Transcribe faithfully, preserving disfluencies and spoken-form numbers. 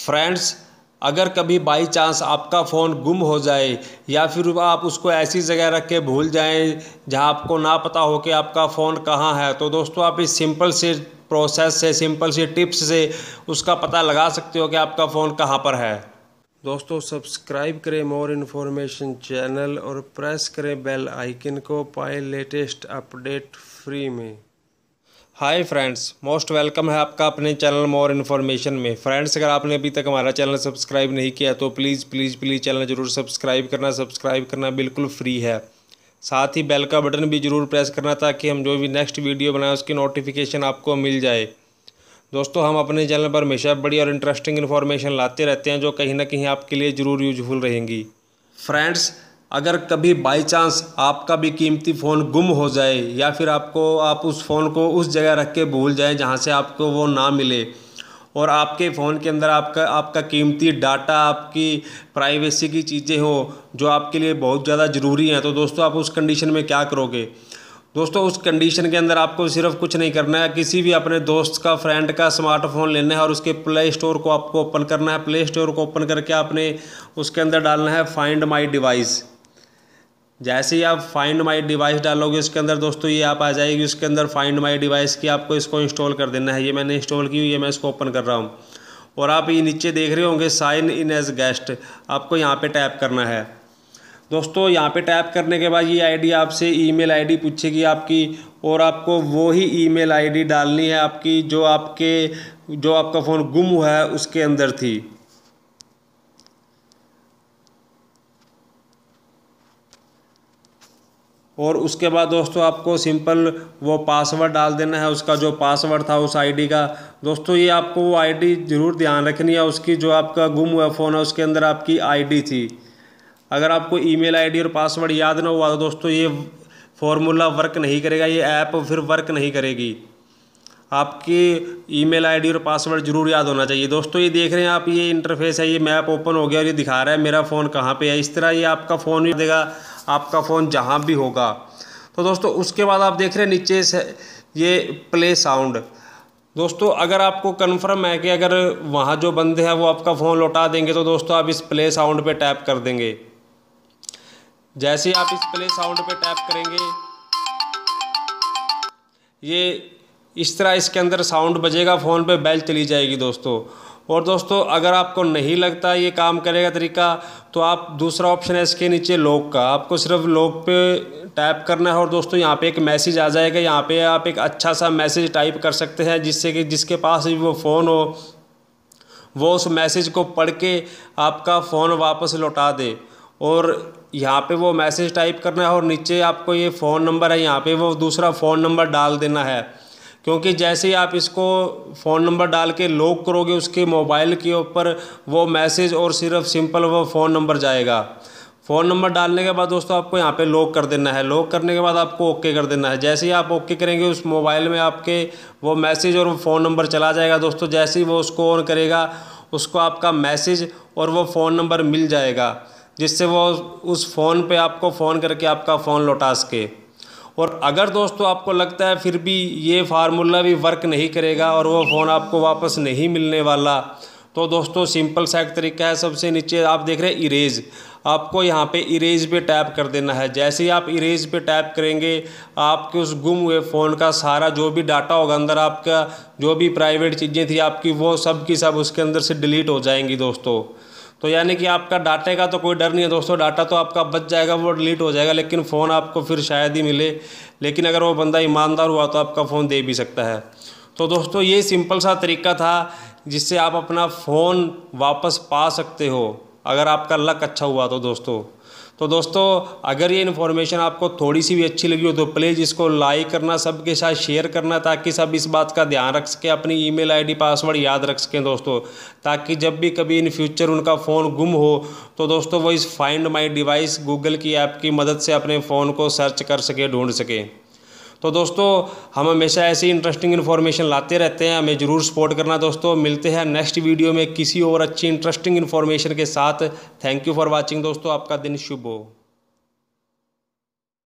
Friends, अगर कभी by chance आपका फ़ोन गुम हो जाए या फिर आप उसको ऐसी जगह रख के भूल जाएं जहां आपको ना पता हो कि आपका फ़ोन कहां है, तो दोस्तों आप इस सिंपल से प्रोसेस से, सिंपल से टिप्स से उसका पता लगा सकते हो कि आपका फ़ोन कहां पर है। दोस्तों सब्सक्राइब करें मोर इन्फॉर्मेशन चैनल और प्रेस करें बेल आइकन को, पाए लेटेस्ट अपडेट फ्री में। हाय फ्रेंड्स, मोस्ट वेलकम है आपका अपने चैनल मोर इन्फॉर्मेशन में। फ्रेंड्स, अगर आपने अभी तक हमारा चैनल सब्सक्राइब नहीं किया तो प्लीज़ प्लीज़ प्लीज़ चैनल ज़रूर सब्सक्राइब करना। सब्सक्राइब करना बिल्कुल फ्री है। साथ ही बेल का बटन भी ज़रूर प्रेस करना ताकि हम जो भी नेक्स्ट वीडियो बनाएं उसकी नोटिफिकेशन आपको मिल जाए। दोस्तों, हम अपने चैनल पर हमेशा बड़ी और इंटरेस्टिंग इन्फॉर्मेशन लाते रहते हैं जो कहीं ना कहीं आपके लिए ज़रूर यूजफुल रहेंगी। फ्रेंड्स, अगर कभी बाई चांस आपका भी कीमती फ़ोन गुम हो जाए या फिर आपको आप उस फ़ोन को उस जगह रख के भूल जाएं जहां से आपको वो ना मिले और आपके फ़ोन के अंदर आपका आपका कीमती डाटा, आपकी प्राइवेसी की चीज़ें हो जो आपके लिए बहुत ज़्यादा ज़रूरी हैं, तो दोस्तों आप उस कंडीशन में क्या करोगे? दोस्तों, उस कंडीशन के अंदर आपको सिर्फ कुछ नहीं करना है, किसी भी अपने दोस्त का, फ्रेंड का स्मार्टफोन लेना है और उसके प्ले स्टोर को आपको ओपन करना है। प्ले स्टोर को ओपन करके आपने उसके अंदर डालना है फाइंड माई डिवाइस। जैसे ही आप फाइंड माई डिवाइस डालोगे उसके अंदर दोस्तों ये आप आ जाएगी, उसके अंदर फाइंड माई डिवाइस की आपको इसको इंस्टॉल कर देना है। ये मैंने इंस्टॉल की हुई है, मैं इसको ओपन कर रहा हूँ और आप ये नीचे देख रहे होंगे साइन इन एज गेस्ट, आपको यहाँ पे टैप करना है। दोस्तों, यहाँ पे टैप करने के बाद ये आईडी आपसे ईमेल आईडी पूछेगी आपकी और आपको वो ही ईमेल आईडी डालनी है आपकी जो आपके जो आपका फ़ोन गुम हुआ है उसके अंदर थी। और उसके बाद दोस्तों आपको सिंपल वो पासवर्ड डाल देना है, उसका जो पासवर्ड था उस आईडी का। दोस्तों, ये आपको वो आईडी ज़रूर ध्यान रखनी है, उसकी जो आपका गुम हुआ फ़ोन है उसके अंदर आपकी आईडी थी। अगर आपको ईमेल आईडी और पासवर्ड याद ना हुआ तो दोस्तों ये फॉर्मूला वर्क नहीं करेगा, ये ऐप फिर वर्क नहीं करेगी। आपकी ईमेल आईडी और पासवर्ड जरूर याद होना चाहिए। दोस्तों, ये देख रहे हैं आप, ये इंटरफेस है, ये मैप ओपन हो गया और ये दिखा रहा है मेरा फ़ोन कहाँ पे है। इस तरह ये आपका फ़ोन भी देगा, आपका फ़ोन जहाँ भी होगा। तो दोस्तों उसके बाद आप देख रहे हैं नीचे से ये प्ले साउंड। दोस्तों, अगर आपको कन्फर्म है कि अगर वहाँ जो बंदे हैं वो आपका फ़ोन लौटा देंगे तो दोस्तों आप इस प्ले साउंड पे टैप कर देंगे। जैसे ही आप इस प्ले साउंड पे टैप करेंगे ये इस तरह इसके अंदर साउंड बजेगा, फ़ोन पे बेल चली जाएगी दोस्तों। और दोस्तों, अगर आपको नहीं लगता ये काम करेगा तरीका तो आप दूसरा ऑप्शन है इसके नीचे लॉक का, आपको सिर्फ लॉक पे टैप करना है और दोस्तों यहाँ पे एक मैसेज आ जाएगा। यहाँ पे आप एक अच्छा सा मैसेज टाइप कर सकते हैं जिससे कि जिसके पास भी वो फ़ोन हो वो उस मैसेज को पढ़ के आपका फ़ोन वापस लौटा दे। और यहाँ पे वो मैसेज टाइप करना है और नीचे आपको ये फ़ोन नंबर है, यहाँ पे वो दूसरा फ़ोन नंबर डाल देना है, क्योंकि जैसे ही आप इसको फ़ोन नंबर डाल के लॉक करोगे उसके मोबाइल के ऊपर वो मैसेज और सिर्फ सिंपल वो फ़ोन नंबर जाएगा। फ़ोन नंबर डालने के बाद दोस्तों आपको यहाँ पे लॉक कर देना है। लॉक करने के बाद आपको ओके कर देना है। जैसे ही आप ओके करेंगे उस मोबाइल में आपके वो मैसेज और वो फ़ोन नंबर चला जाएगा दोस्तों। जैसे ही वो उसको ऑन करेगा उसको आपका मैसेज और वो फ़ोन नंबर मिल जाएगा जिससे वो उस फ़ोन पे आपको फ़ोन करके आपका फ़ोन लौटा सके। और अगर दोस्तों आपको लगता है फिर भी ये फार्मूला भी वर्क नहीं करेगा और वो फ़ोन आपको वापस नहीं मिलने वाला, तो दोस्तों सिंपल सा एक तरीका है। सबसे नीचे आप देख रहे हैं इरेज, आपको यहाँ पे इरेज पे टैप कर देना है। जैसे ही आप इरेज पे टैप करेंगे आपके उस गुम हुए फ़ोन का सारा जो भी डाटा होगा अंदर, आपका जो भी प्राइवेट चीज़ें थी आपकी वो सब की सब उसके अंदर से डिलीट हो जाएंगी दोस्तों। तो यानी कि आपका डाटे का तो कोई डर नहीं है दोस्तों, डाटा तो आपका बच जाएगा, वो डिलीट हो जाएगा, लेकिन फ़ोन आपको फिर शायद ही मिले। लेकिन अगर वो बंदा ईमानदार हुआ तो आपका फ़ोन दे भी सकता है। तो दोस्तों ये सिंपल सा तरीका था जिससे आप अपना फ़ोन वापस पा सकते हो अगर आपका लक अच्छा हुआ तो दोस्तों। तो दोस्तों अगर ये इन्फॉर्मेशन आपको थोड़ी सी भी अच्छी लगी हो तो प्लीज़ इसको लाइक करना, सबके साथ शेयर करना ताकि सब इस बात का ध्यान रख सकें, अपनी ईमेल आईडी पासवर्ड याद रख सकें दोस्तों, ताकि जब भी कभी इन फ्यूचर उनका फ़ोन गुम हो तो दोस्तों वो इस फाइंड माई डिवाइस गूगल की ऐप की मदद से अपने फ़ोन को सर्च कर सके, ढूंढ सकें। तो दोस्तों हम हमेशा ऐसी इंटरेस्टिंग इन्फॉर्मेशन लाते रहते हैं, हमें ज़रूर सपोर्ट करना दोस्तों। मिलते हैं नेक्स्ट वीडियो में किसी और अच्छी इंटरेस्टिंग इन्फॉर्मेशन के साथ। थैंक यू फॉर वाचिंग दोस्तों, आपका दिन शुभ हो।